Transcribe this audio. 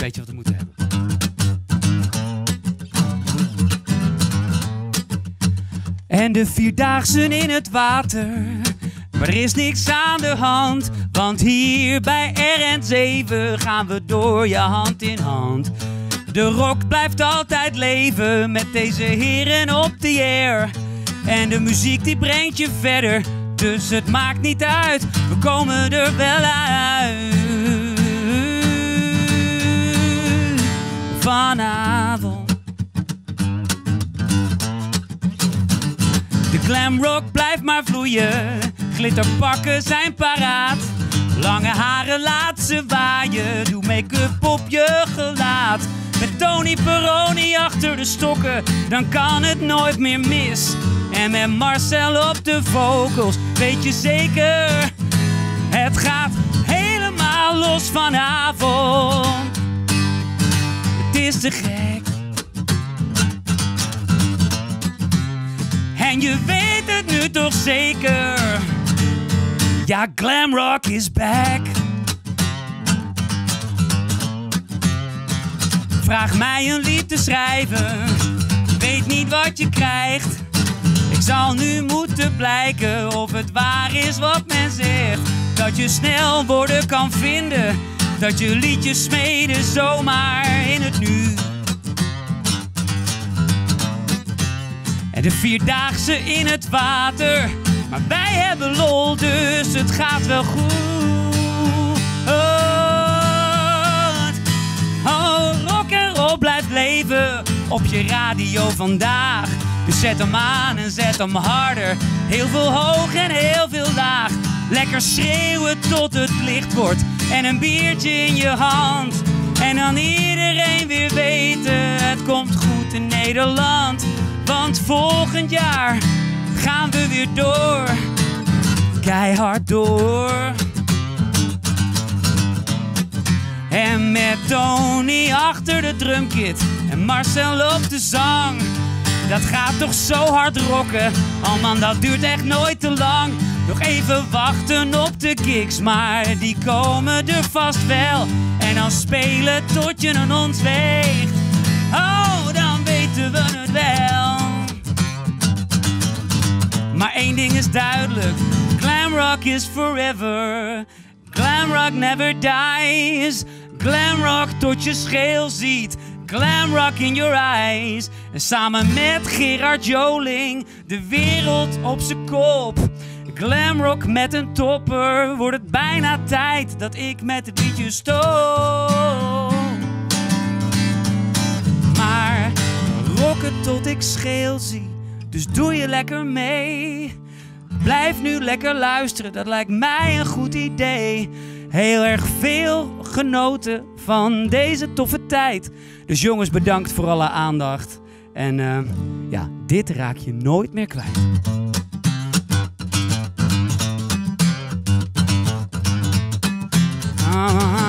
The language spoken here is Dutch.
beetje wat we moeten hebben. En de vierdaagsen in het water, maar er is niks aan de hand. Want hier bij RN7 gaan we door je hand in hand. De rock blijft altijd leven met deze heren op the air. En de muziek die brengt je verder, dus het maakt niet uit, we komen er wel uit. Vanavond. De glamrock blijft maar vloeien, glitterpakken zijn paraat. Lange haren laat ze waaien, doe make-up op je gelaat. Met Tony Peroni achter de stokken, dan kan het nooit meer mis. En met Marcel op de vocals, weet je zeker, het gaat helemaal los vanavond. Het is te gek. En je weet het nu toch zeker, ja, glamrock is back. Vraag mij een lied te schrijven, weet niet wat je krijgt. Ik zal nu moeten blijken of het waar is wat men zegt. Dat je snel woorden kan vinden, dat je liedjes smeden zomaar in het nu. En de vierdaagse in het water, maar wij hebben lol, dus het gaat wel goed. Oh, rock'n'roll blijft leven op je radio vandaag. Dus zet hem aan en zet hem harder. Heel veel hoog en heel veel laag. Lekker schreeuwen tot het licht wordt. En een biertje in je hand. En dan iedereen weer weten, het komt goed in Nederland. Want volgend jaar gaan we weer door. Keihard door. En met Tony achter de drumkit en Marcel op de zang. Dat gaat toch zo hard rocken. Oh man, dat duurt echt nooit te lang. Nog even wachten op de kicks, maar die komen er vast wel. En dan spelen tot je aan ons weegt. Oh, dan weten we het wel. Maar één ding is duidelijk, glamrock is forever. Glamrock never dies. Glamrock tot je scheel ziet. Glamrock in your eyes. En samen met Gerard Joling de wereld op z'n kop. Glamrock met een topper. Wordt het bijna tijd dat ik met het liedje stop. Maar rocken tot ik scheel zie. Dus doe je lekker mee. Blijf nu lekker luisteren, dat lijkt mij een goed idee. Heel erg veel genoten van deze toffe tijd. Dus jongens, bedankt voor alle aandacht. En ja, dit raak je nooit meer kwijt. Ah.